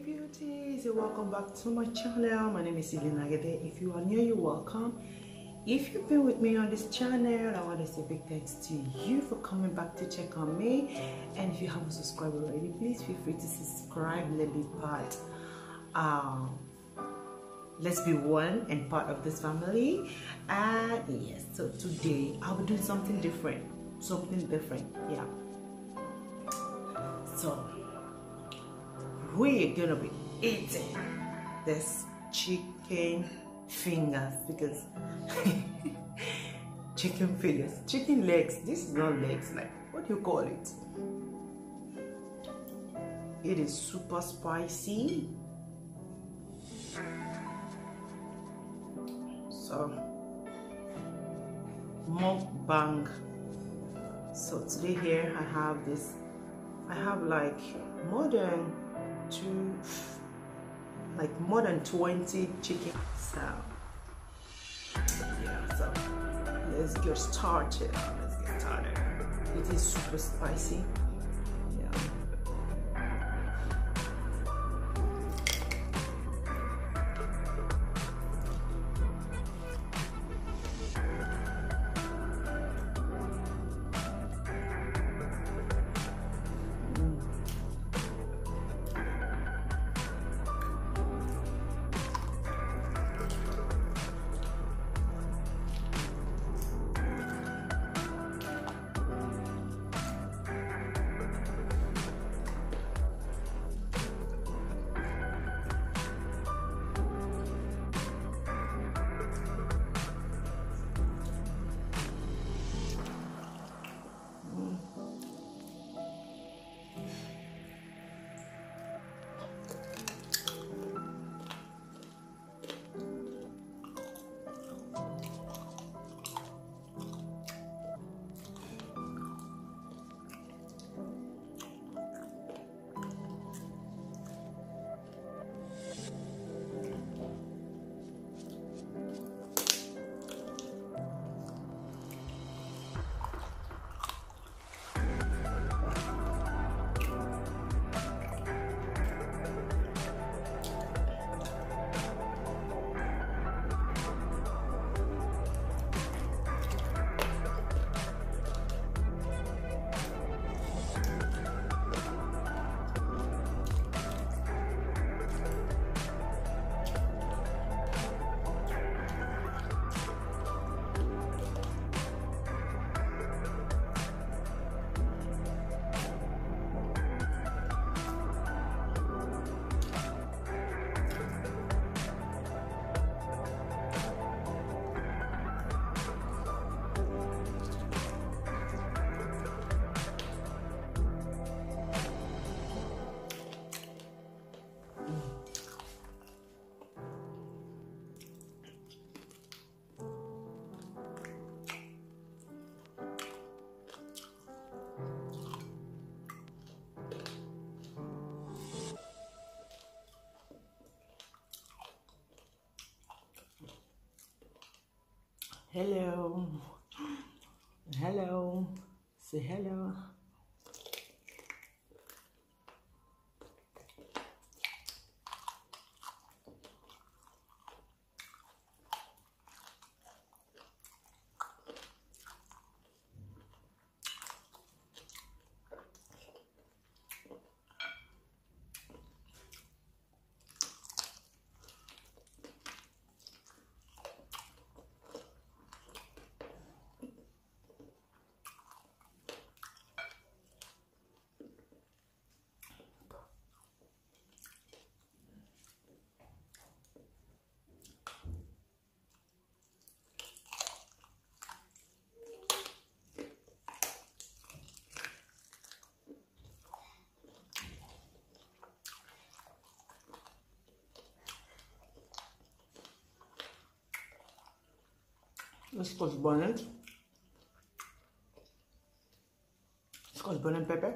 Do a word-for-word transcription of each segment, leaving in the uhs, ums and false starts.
beauties, and welcome back to my channel. My name is Elena Agede. If you are new, you're welcome. If you've been with me on this channel, I want to say big thanks to you for coming back to check on me. And if you haven't subscribed already, please feel free to subscribe. Let's be part um let's be one and part of this family. And yes, so today I'll be doing something different something different yeah. So we're gonna be eating this chicken fingers, because chicken fingers, chicken legs. This is not legs, like, what do you call it? It is super spicy. So mukbang. So today here I have this, I have like more than two, like more than twenty chicken. So yeah, so let's get started. Let's get started. It is super spicy. Yeah. Hello, hello, say hello. Let's go bonnet. Scotch bonnet pepper.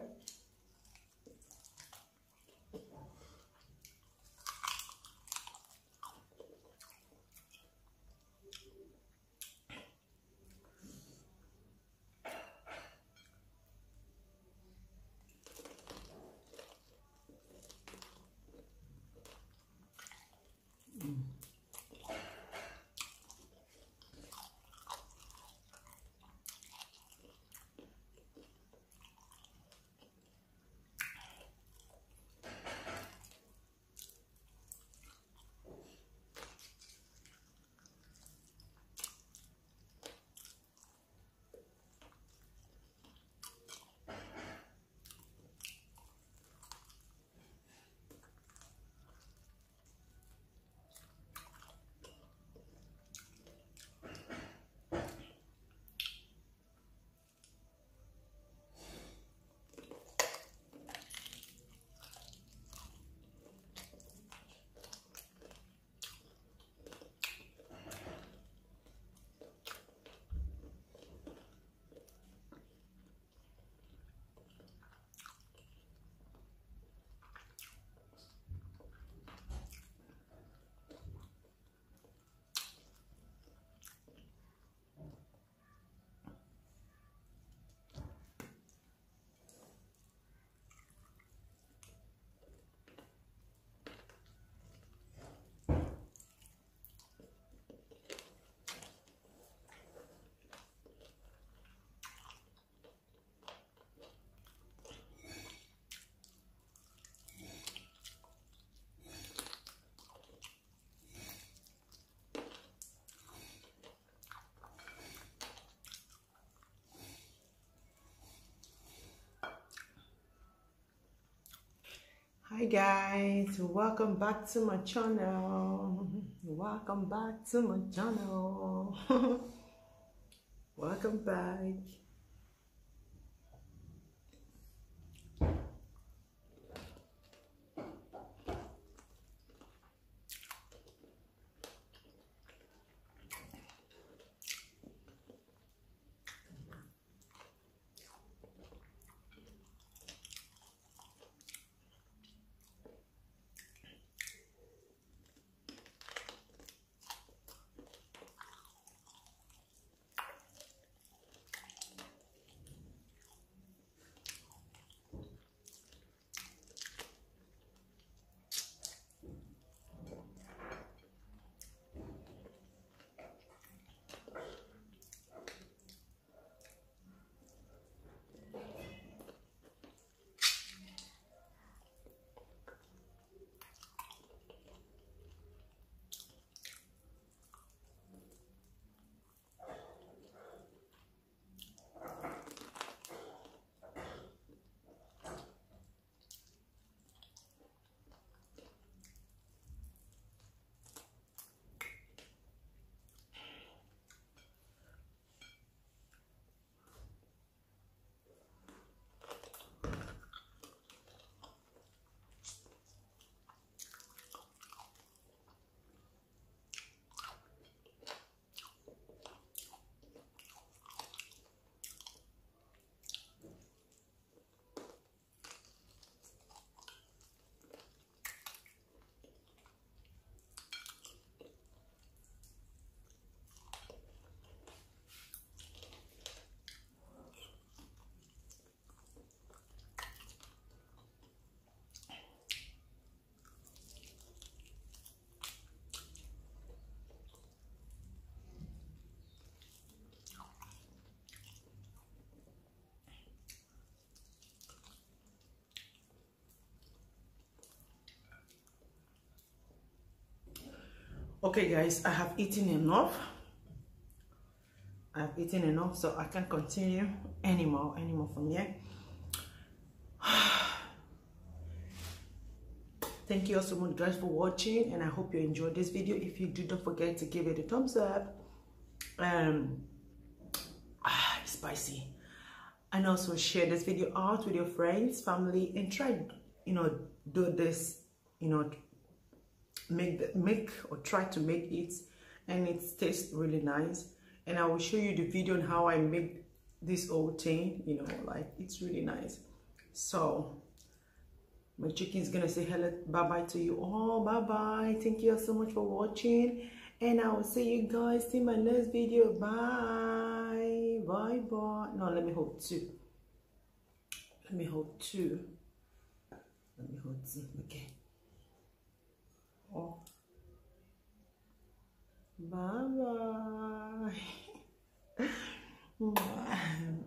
Hi guys, welcome back to my channel. Welcome back to my channel. Welcome back. Okay guys, I have eaten enough. I've eaten enough, so I can't continue anymore anymore from here. Thank you all so much guys for watching, and I hope you enjoyed this video. If you do, don't forget to give it a thumbs up. Um ah, it's spicy. And also share this video out with your friends, family, and try, you know, do this, you know, make the, make or try to make it, and it tastes really nice. And I will show you the video on how I make this whole thing, you know, like it's really nice. So my chicken is gonna say hello, bye bye to you all. Bye bye. Thank you all so much for watching, and I will see you guys in my next video. Bye bye bye. No, let me hold two. Let me hold two. Let me hold two. Okay. Oh. Bye bye.